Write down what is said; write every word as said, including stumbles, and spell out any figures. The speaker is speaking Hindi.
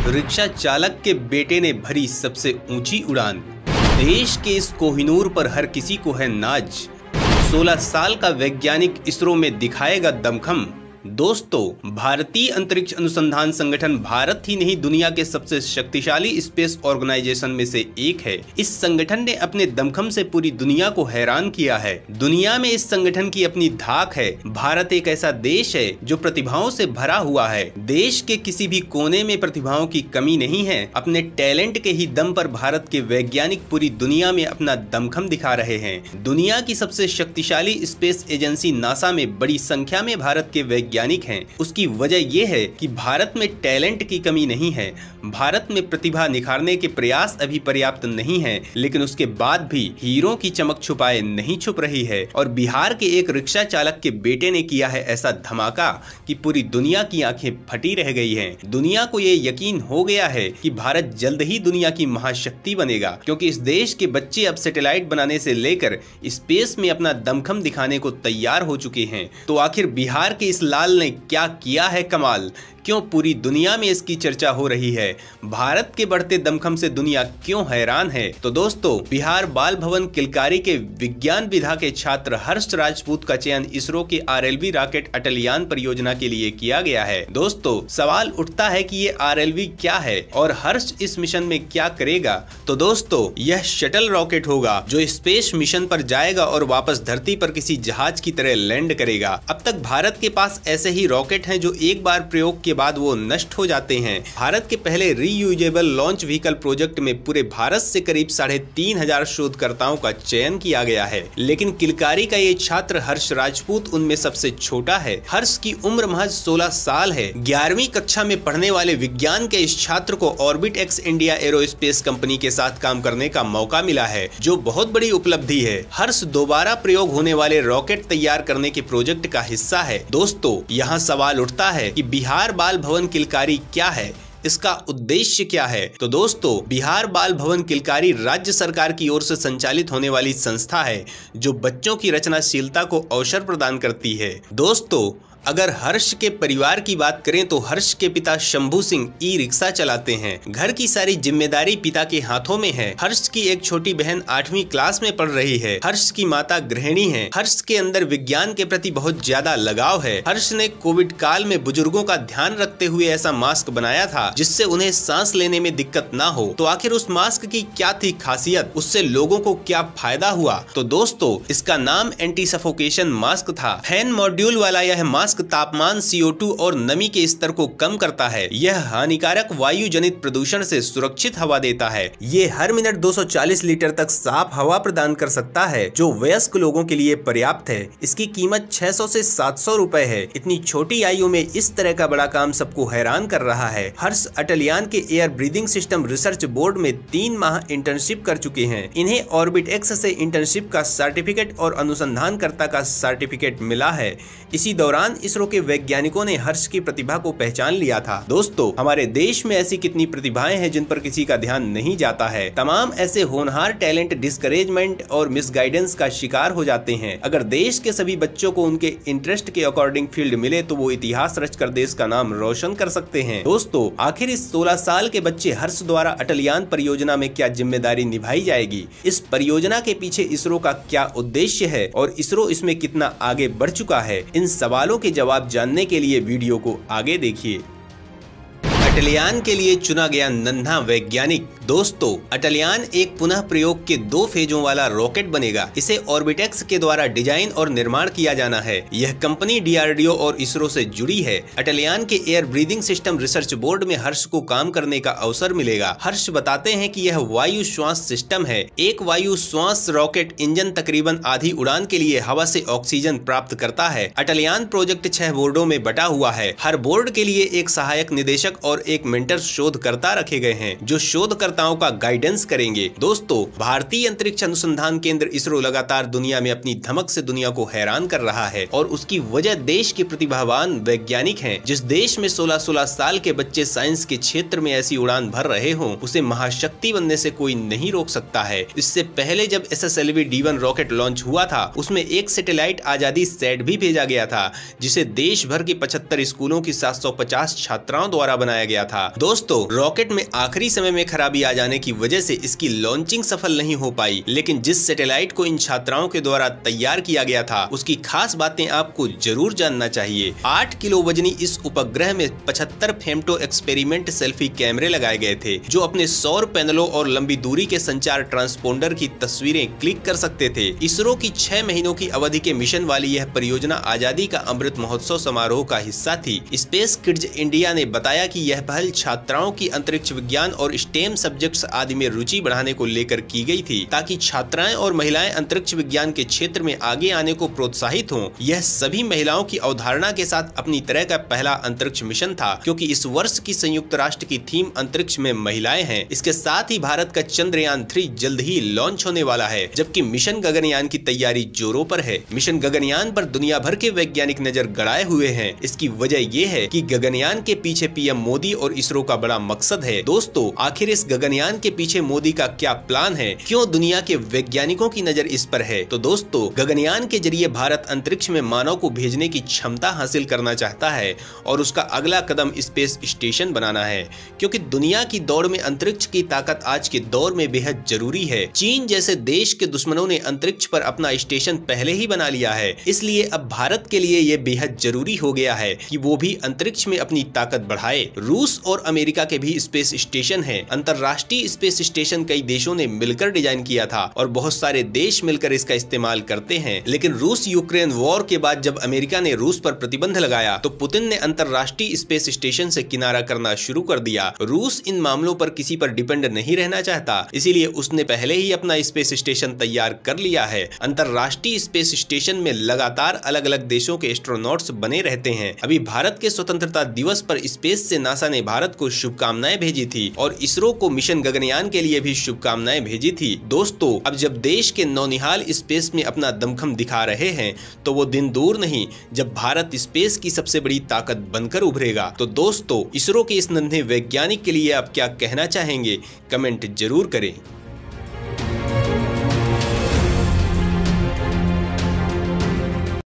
रिक्शा चालक के बेटे ने भरी सबसे ऊंची उड़ान। देश के इस कोहिनूर पर हर किसी को है नाज। सोलह साल का वैज्ञानिक इसरो में दिखाएगा दमखम। दोस्तों, भारतीय अंतरिक्ष अनुसंधान संगठन भारत ही नहीं दुनिया के सबसे शक्तिशाली स्पेस ऑर्गेनाइजेशन में से एक है। इस संगठन ने अपने दमखम से पूरी दुनिया को हैरान किया है। दुनिया में इस संगठन की अपनी धाक है। भारत एक ऐसा देश है जो प्रतिभाओं से भरा हुआ है। देश के किसी भी कोने में प्रतिभाओं की कमी नहीं है। अपने टैलेंट के ही दम पर भारत के वैज्ञानिक पूरी दुनिया में अपना दमखम दिखा रहे हैं। दुनिया की सबसे शक्तिशाली स्पेस एजेंसी नासा में बड़ी संख्या में भारत के वैज्ञानिक वैज्ञानिक हैं। उसकी वजह यह है कि भारत में टैलेंट की कमी नहीं है। भारत में प्रतिभा निखारने के प्रयास अभी पर्याप्त नहीं है, लेकिन उसके बाद भी हीरो की चमक छुपाए नहीं छुप रही है। और बिहार के एक रिक्शा चालक के बेटे ने किया है ऐसा धमाका कि पूरी दुनिया की आंखें फटी रह गई हैं। दुनिया को ये यकीन हो गया है कि भारत जल्द ही दुनिया की महाशक्ति बनेगा, क्योंकि इस देश के बच्चे अब सैटेलाइट बनाने से लेकर स्पेस में अपना दमखम दिखाने को तैयार हो चुके हैं। तो आखिर बिहार के इस लाल ने क्या किया है कमाल? क्यों पूरी दुनिया में इसकी चर्चा हो रही है? भारत के बढ़ते दमखम से दुनिया क्यों हैरान है? तो दोस्तों, बिहार बाल भवन किलकारी के विज्ञान विधा के छात्र हर्ष राजपूत का चयन इसरो के R L V rocket Atalyan परियोजना के लिए किया गया है। दोस्तों, सवाल उठता है कि ये आर एल वी क्या है और हर्ष इस मिशन में क्या करेगा? तो दोस्तों, यह शटल रॉकेट होगा जो स्पेस मिशन पर जाएगा और वापस धरती पर किसी जहाज की तरह लैंड करेगा। अब तक भारत के पास ऐसे ही रॉकेट हैं जो एक बार प्रयोग के बाद वो नष्ट हो जाते हैं। भारत के पहले रीयूजेबल लॉन्च व्हीकल प्रोजेक्ट में पूरे भारत से करीब साढ़े तीन हजार शोधकर्ताओं का चयन किया गया है, लेकिन किलकारी का ये छात्र हर्ष राजपूत उनमें सबसे छोटा है। हर्ष की उम्र महज सोलह साल है। ग्यारहवीं कक्षा में पढ़ने वाले विज्ञान के इस छात्र को orbit X India aerospace company के साथ काम करने का मौका मिला है, जो बहुत बड़ी उपलब्धि है। हर्ष दोबारा प्रयोग होने वाले रॉकेट तैयार करने के प्रोजेक्ट का हिस्सा है। दोस्तों, यहाँ सवाल उठता है कि बिहार बाल भवन किलकारी क्या है, इसका उद्देश्य क्या है? तो दोस्तों, बिहार बाल भवन किलकारी राज्य सरकार की ओर से संचालित होने वाली संस्था है जो बच्चों की रचनाशीलता को अवसर प्रदान करती है। दोस्तों, अगर हर्ष के परिवार की बात करें तो हर्ष के पिता शंभू सिंह ई रिक्शा चलाते हैं। घर की सारी जिम्मेदारी पिता के हाथों में है। हर्ष की एक छोटी बहन आठवीं क्लास में पढ़ रही है। हर्ष की माता गृहिणी है। हर्ष के अंदर विज्ञान के प्रति बहुत ज्यादा लगाव है। हर्ष ने कोविड काल में बुजुर्गों का ध्यान रखते हुए ऐसा मास्क बनाया था जिससे उन्हें सांस लेने में दिक्कत ना हो। तो आखिर उस मास्क की क्या थी खासियत? उससे लोगों को क्या फायदा हुआ? तो दोस्तों, इसका नाम एंटी सफोकेशन मास्क था। फैन मॉड्यूल वाला यह मास्क तापमान सी ओ टू और नमी के स्तर को कम करता है। यह हानिकारक वायु जनित प्रदूषण से सुरक्षित हवा देता है। ये हर मिनट दो सौ चालीस लीटर तक साफ हवा प्रदान कर सकता है, जो वयस्क लोगों के लिए पर्याप्त है। इसकी कीमत छह सौ से सात सौ रुपए है। इतनी छोटी आयु में इस तरह का बड़ा काम सबको हैरान कर रहा है। हर्ष अटलयान के air breathing system research board में तीन माह इंटर्नशिप कर चुके हैं। इन्हें ऑर्बिट एक्स से इंटर्नशिप का सर्टिफिकेट और अनुसंधानकर्ता का सर्टिफिकेट मिला है। इसी दौरान इसरो के वैज्ञानिकों ने हर्ष की प्रतिभा को पहचान लिया था। दोस्तों, हमारे देश में ऐसी कितनी प्रतिभाएं हैं जिन पर किसी का ध्यान नहीं जाता है। तमाम ऐसे होनहार टैलेंट डिस्करेजमेंट और मिसगाइडेंस का शिकार हो जाते हैं। अगर देश के सभी बच्चों को उनके इंटरेस्ट के अकॉर्डिंग फील्ड मिले तो वो इतिहास रचकर देश का नाम रोशन कर सकते हैं। दोस्तों, आखिर इस सोलह साल के बच्चे हर्ष द्वारा अटलयान परियोजना में क्या जिम्मेदारी निभाई जाएगी? इस परियोजना के पीछे इसरो का क्या उद्देश्य है और इसरो इसमें कितना आगे बढ़ चुका है? इन सवालों के जवाब जानने के लिए वीडियो को आगे देखिए। अटलयान के लिए चुना गया नन्हा वैज्ञानिक। दोस्तों, अटलयान एक पुनः प्रयोग के दो फेजों वाला रॉकेट बनेगा। इसे ऑर्बिटेक्स के द्वारा डिजाइन और निर्माण किया जाना है। यह company D R D O और इसरो से जुड़ी है। अटलयान के air breathing system research board में हर्ष को काम करने का अवसर मिलेगा। हर्ष बताते हैं कि यह वायु श्वास सिस्टम है। एक वायु श्वास रॉकेट इंजन तकरीबन आधी उड़ान के लिए हवा से ऑक्सीजन प्राप्त करता है। अटलयान प्रोजेक्ट छह बोर्डों में बटा हुआ है। हर बोर्ड के लिए एक सहायक निदेशक और एक मेंटर शोधकर्ता रखे गए हैं, जो शोधकर्ता शोधकर्ताओं का गाइडेंस करेंगे। दोस्तों, भारतीय अंतरिक्ष अनुसंधान केंद्र इसरो लगातार दुनिया में अपनी धमक से दुनिया को हैरान कर रहा है और उसकी वजह देश के प्रतिभावान वैज्ञानिक हैं। जिस देश में सोलह सोलह साल के बच्चे साइंस के क्षेत्र में ऐसी उड़ान भर रहे हों, उसे महाशक्ति बनने से कोई नहीं रोक सकता है। इससे पहले जब S S L V D one rocket launch हुआ था, उसमें एक सैटेलाइट आजादी सैट भी भेजा गया था, जिसे देश भर के पचहत्तर स्कूलों की सात सौ पचास छात्राओं द्वारा बनाया गया था। दोस्तों, रॉकेट में आखिरी समय में खराबी आ जाने की वजह से इसकी लॉन्चिंग सफल नहीं हो पाई, लेकिन जिस सैटेलाइट को इन छात्राओं के द्वारा तैयार किया गया था, उसकी खास बातें आपको जरूर जानना चाहिए। आठ किलो वजनी इस उपग्रह में पचहत्तर फेम्टो एक्सपेरिमेंट सेल्फी कैमरे लगाए गए थे, जो अपने सौर पैनलों और लंबी दूरी के संचार ट्रांसपोंडर की तस्वीरें क्लिक कर सकते थे। इसरो की छह महीनों की अवधि के मिशन वाली यह परियोजना आजादी का अमृत महोत्सव समारोह का हिस्सा थी। स्पेस किड्स इंडिया ने बताया कि यह पहल छात्राओं की अंतरिक्ष विज्ञान और स्टेम सब्जेक्ट्स आदि में रुचि बढ़ाने को लेकर की गई थी, ताकि छात्राएं और महिलाएं अंतरिक्ष विज्ञान के क्षेत्र में आगे आने को प्रोत्साहित हों। यह सभी महिलाओं की अवधारणा के साथ अपनी तरह का पहला अंतरिक्ष मिशन था, क्योंकि इस वर्ष की संयुक्त राष्ट्र की थीम अंतरिक्ष में महिलाएं हैं। इसके साथ ही भारत का चंद्रयान थ्री जल्द ही लॉन्च होने वाला है, जबकि मिशन गगनयान की तैयारी जोरों पर है। मिशन गगनयान पर दुनिया भर के वैज्ञानिक नजर गड़ाए हुए हैं। इसकी वजह ये है कि गगनयान के पीछे पी एम मोदी और इसरो का बड़ा मकसद है। दोस्तों, आखिर इस गगनयान के पीछे मोदी का क्या प्लान है? क्यों दुनिया के वैज्ञानिकों की नजर इस पर है? तो दोस्तों, गगनयान के जरिए भारत अंतरिक्ष में मानव को भेजने की क्षमता हासिल करना चाहता है और उसका अगला कदम स्पेस स्टेशन बनाना है, क्योंकि दुनिया की दौड़ में अंतरिक्ष की ताकत आज के दौर में बेहद जरूरी है। चीन जैसे देश के दुश्मनों ने अंतरिक्ष पर अपना स्टेशन पहले ही बना लिया है, इसलिए अब भारत के लिए ये बेहद जरूरी हो गया है कि वो भी अंतरिक्ष में अपनी ताकत बढ़ाए। रूस और अमेरिका के भी स्पेस स्टेशन है। अंतरराष्ट्रीय स्पेस स्टेशन कई देशों ने मिलकर डिजाइन किया था और बहुत सारे देश मिलकर इसका इस्तेमाल करते हैं, लेकिन रूस यूक्रेन वॉर के बाद जब अमेरिका ने रूस पर प्रतिबंध लगाया, तो पुतिन ने अंतरराष्ट्रीय स्पेस स्टेशन से किनारा करना शुरू कर दिया। रूस इन मामलों पर किसी पर डिपेंड नहीं रहना चाहता, इसीलिए उसने पहले ही अपना स्पेस स्टेशन तैयार कर लिया है। अंतरराष्ट्रीय स्पेस स्टेशन में लगातार अलग अलग देशों के एस्ट्रोनॉट्स बने रहते हैं। अभी भारत के स्वतंत्रता दिवस पर स्पेस से नासा ने भारत को शुभकामनाएं भेजी थी और इसरो को मिशन गगनयान के लिए भी शुभकामनाएं भेजी थी। दोस्तों, अब जब देश के नौनिहाल स्पेस में अपना दमखम दिखा रहे हैं, तो वो दिन दूर नहीं जब भारत स्पेस की सबसे बड़ी ताकत बनकर उभरेगा। तो दोस्तों, इसरो के इस नन्हे वैज्ञानिक के लिए आप क्या कहना चाहेंगे? कमेंट जरूर करें।